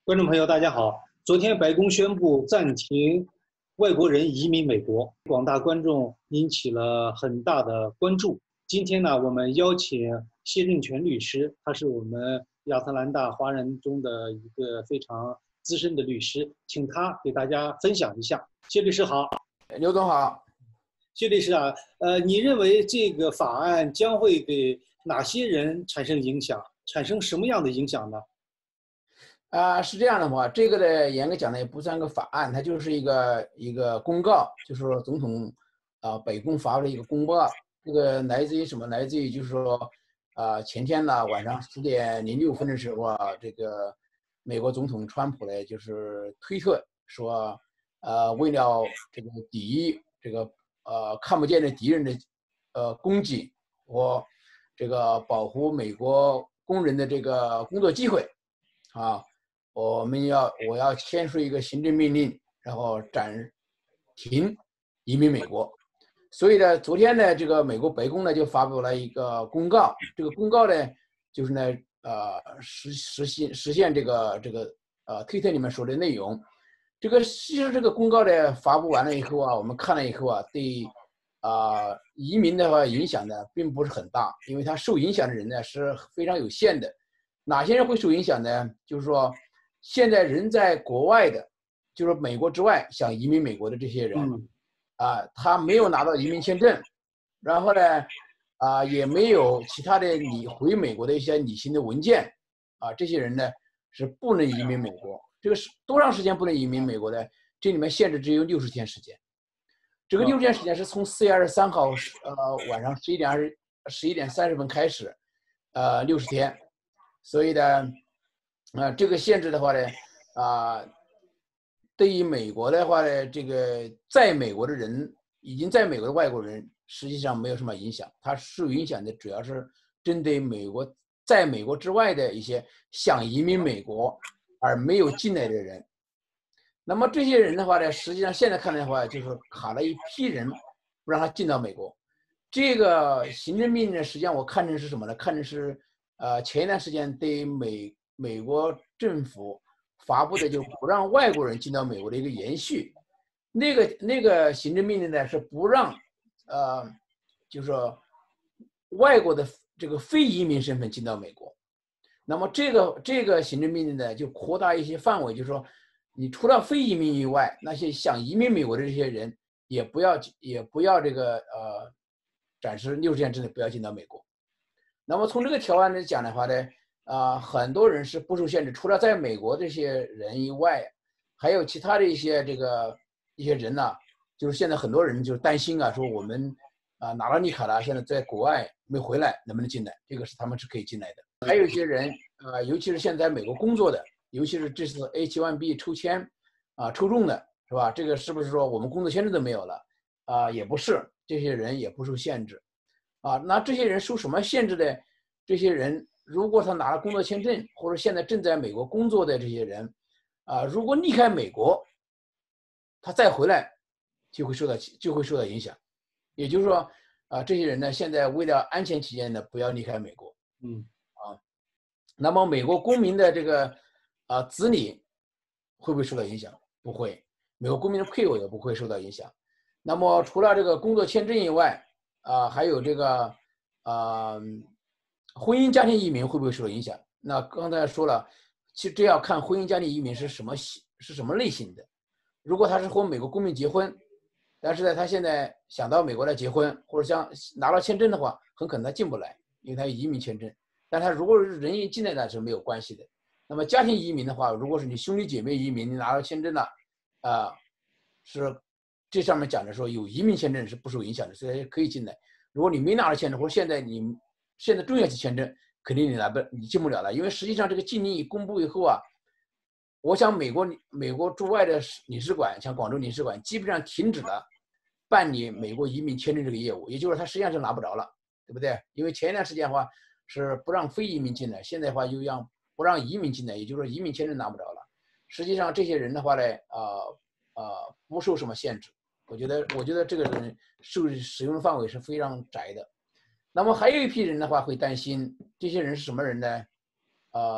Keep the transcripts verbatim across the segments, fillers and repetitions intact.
观众朋友，大家好。昨天白宫宣布暂停外国人移民美国，广大观众引起了很大的关注。今天呢，我们邀请谢正全律师，他是我们亚特兰大华人中的一个非常资深的律师，请他给大家分享一下。谢律师好。 刘总好。 谢律师啊，呃，你认为这个法案将会给哪些人产生影响？产生什么样的影响呢？ 啊、呃，是这样的话，这个呢，严格讲呢，也不算个法案，它就是一个一个公告，就是说总统啊、呃，白宫发布了一个公告。这个来自于什么？来自于就是说，啊、呃，前天呢晚上十点零六分的时候啊，这个美国总统川普呢就是推特说，呃，为了这个抵御这个呃看不见的敌人的呃攻击和这个保护美国工人的这个工作机会啊。我们要我要签署一个行政命令，然后暂停移民美国。所以呢，昨天呢，这个美国白宫呢就发布了一个公告。这个公告呢，就是呢，呃，实实现实现这个这个呃推特里面说的内容。这个其实这个公告呢发布完了以后啊，我们看了以后啊，对啊、呃、移民的话影响呢并不是很大，因为它受影响的人呢是非常有限的。哪些人会受影响呢？就是说，现在人在国外的，就是美国之外想移民美国的这些人， 嗯， 啊，他没有拿到移民签证，然后呢，啊，也没有其他的你回美国的一些履行的文件，啊，这些人呢是不能移民美国。这个是多长时间不能移民美国的？这里面限制只有六十天时间。这个六十天时间是从四月二十三号呃晚上十一点二十十一点三十分开始，呃六十天。所以呢，啊、呃，这个限制的话呢，啊、呃，对于美国的话呢，这个在美国的人，已经在美国的外国人，实际上没有什么影响。它受影响的主要是针对美国，在美国之外的一些想移民美国而没有进来的人。那么这些人的话呢，实际上现在看来的话，就是卡了一批人，不让他进到美国。这个行政命令呢，实际上我看成是什么呢？看成是呃前一段时间对美美国政府发布的，就不让外国人进到美国的一个延续。那个那个行政命令呢，是不让呃，就是说外国的这个非移民身份进到美国。那么这个这个行政命令呢，就扩大一些范围，就是说，你除了非移民以外，那些想移民美国的这些人，也不要也不要这个呃，暂时六十天之内不要进到美国。那么从这个条案来讲的话呢，啊、呃，很多人是不受限制，除了在美国这些人以外，还有其他的一些这个一些人呢、啊，就是现在很多人就是担心啊，说我们啊、呃、拿了绿卡了，现在在国外没回来，能不能进来？这个是他们是可以进来的。还有一些人，呃，尤其是现在在美国工作的，尤其是这次 H 一 B 抽签啊、呃、抽中的，是吧？这个是不是说我们工作签证都没有了啊、呃？也不是，这些人也不受限制。啊，那这些人受什么限制的？这些人如果他拿了工作签证，或者现在正在美国工作的这些人，啊，如果离开美国，他再回来就会受到就会受到影响。也就是说，啊，这些人呢，现在为了安全起见呢，不要离开美国。 嗯， 啊，那么美国公民的这个啊子女会不会受到影响？不会，美国公民的配偶也不会受到影响。那么除了这个工作签证以外，啊，还有这个啊，婚姻家庭移民会不会受到影响？那刚才说了，其实这要看婚姻家庭移民是什么是什么类型的。如果他是和美国公民结婚，但是呢，他现在想到美国来结婚，或者想拿了签证的话，很可能他进不来，因为他有移民签证。但他如果是人一进来呢，是没有关系的。那么家庭移民的话，如果是你兄弟姐妹移民，你拿了签证了，啊、呃，是这上面讲的说有移民签证是不受影响的，所以可以进来。如果你没拿到签证，或者现在你现在重要期签证，肯定你来不你进不了了，因为实际上这个禁令一公布以后啊，我想美国美国驻外的领事馆，像广州领事馆，基本上停止了办理美国移民签证这个业务，也就是他实际上是拿不着了，对不对？因为前一段时间的话是不让非移民进来，现在的话又让不让移民进来，也就是说移民签证拿不着了。实际上这些人的话呢，呃呃不受什么限制。我觉得，我觉得这个人受使用的范围是非常窄的。那么还有一批人的话会担心，这些人是什么人呢？呃，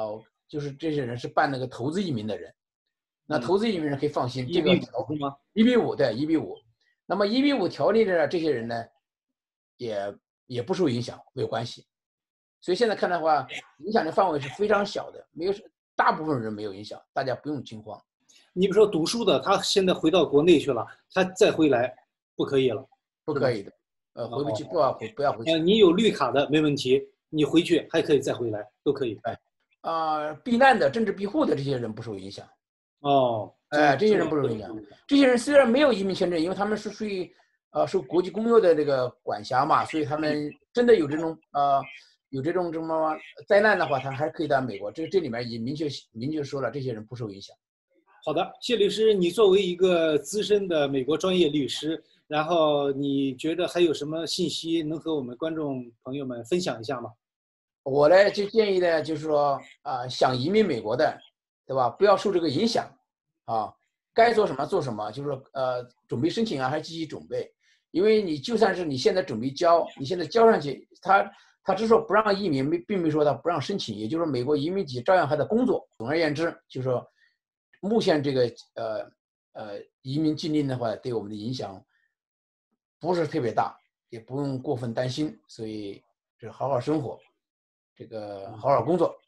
就是这些人是办那个投资移民的人。那投资移民人可以放心， 嗯、 这个一比五是吗？ 一比五，对，一比五。那么一比五条例的这些人呢，也也不受影响，没有关系。所以现在看的话，影响的范围是非常小的，没有大部分人没有影响，大家不用惊慌。 你比如说读书的，他现在回到国内去了，他再回来不可以了， 不可以的，呃，回不去，不要回，不要回去。 呃，你有绿卡的没问题，你回去还可以再回来，都可以。 哎，啊、呃，避难的、政治庇护的这些人不受影响。 哦， 哎，这些人不受影响。这些人虽然没有移民签证，因为他们是属于呃受国际公约的这个管辖嘛，所以他们真的有这种呃有这种什么灾难的话，他还可以到美国。这这里面已经明确明确说了，这些人不受影响。 好的，谢律师，你作为一个资深的美国专业律师，然后你觉得还有什么信息能和我们观众朋友们分享一下吗？ 我呢就建议呢，就是说啊、呃，想移民美国的，对吧？不要受这个影响啊，该做什么做什么，就是说呃，准备申请啊，还是积极准备。因为你就算是你现在准备交，你现在交上去，他他只说不让移民，没并没说他不让申请，也就是说美国移民局照样还在工作。总而言之，就是说目前这个呃呃移民禁令的话，对我们的影响不是特别大，也不用过分担心，所以就好好生活。这个好好工作，